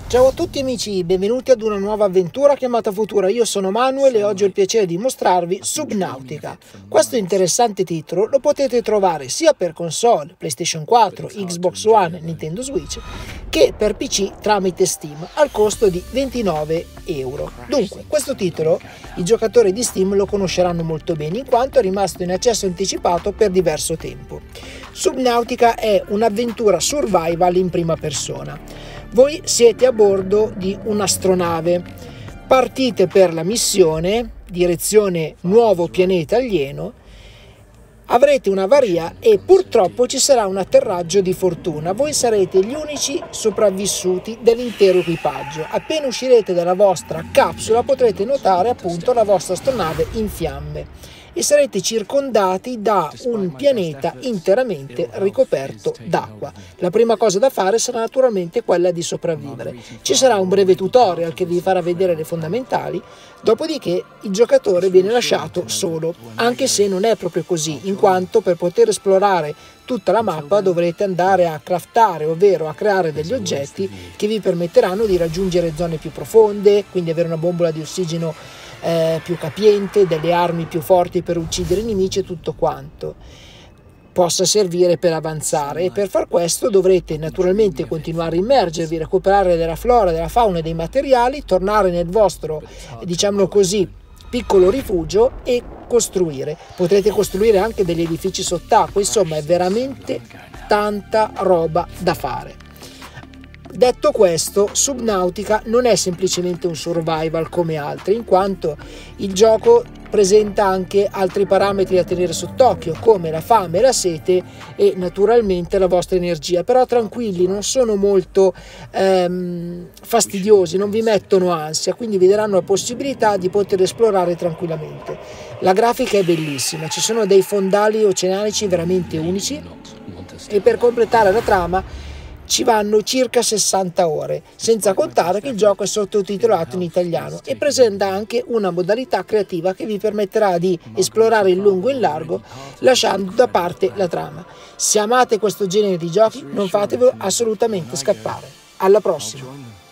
Ciao a tutti amici, benvenuti ad una nuova avventura chiamata Futura. Io sono Manuel e oggi ho il piacere di mostrarvi Subnautica. Questo interessante titolo lo potete trovare sia per console, PlayStation 4, Xbox One, Nintendo Switch, che per PC tramite Steam al costo di 29 euro. Dunque, questo titolo i giocatori di Steam lo conosceranno molto bene in quanto è rimasto in accesso anticipato per diverso tempo. Subnautica è un'avventura survival in prima persona. Voi siete a bordo di un'astronave, partite per la missione, direzione nuovo pianeta alieno, avrete un'avaria e purtroppo ci sarà un atterraggio di fortuna. Voi sarete gli unici sopravvissuti dell'intero equipaggio. Appena uscirete dalla vostra capsula potrete notare appunto la vostra astronave in fiamme e sarete circondati da un pianeta interamente ricoperto d'acqua. La prima cosa da fare sarà naturalmente quella di sopravvivere. Ci sarà un breve tutorial che vi farà vedere le fondamentali, dopodiché il giocatore viene lasciato solo, anche se non è proprio così, in quanto per poter esplorare tutta la mappa dovrete andare a craftare, ovvero a creare degli oggetti che vi permetteranno di raggiungere zone più profonde, quindi avere una bombola di ossigeno più capiente, delle armi più forti per uccidere i nemici e tutto quanto possa servire per avanzare. E per far questo dovrete naturalmente continuare a immergervi, recuperare della flora, della fauna e dei materiali, tornare nel vostro, diciamo così, piccolo rifugio e costruire. Potrete costruire anche degli edifici sott'acqua, insomma è veramente tanta roba da fare. Detto questo, Subnautica non è semplicemente un survival come altri, in quanto il gioco presenta anche altri parametri da tenere sott'occhio, come la fame, la sete e naturalmente la vostra energia. Però tranquilli, non sono molto fastidiosi, non vi mettono ansia, quindi vi daranno la possibilità di poter esplorare tranquillamente. La grafica è bellissima, ci sono dei fondali oceanici veramente unici e per completare la trama ci vanno circa 60 ore, senza contare che il gioco è sottotitolato in italiano e presenta anche una modalità creativa che vi permetterà di esplorare in lungo e in largo lasciando da parte la trama. Se amate questo genere di giochi non fatevelo assolutamente scappare. Alla prossima!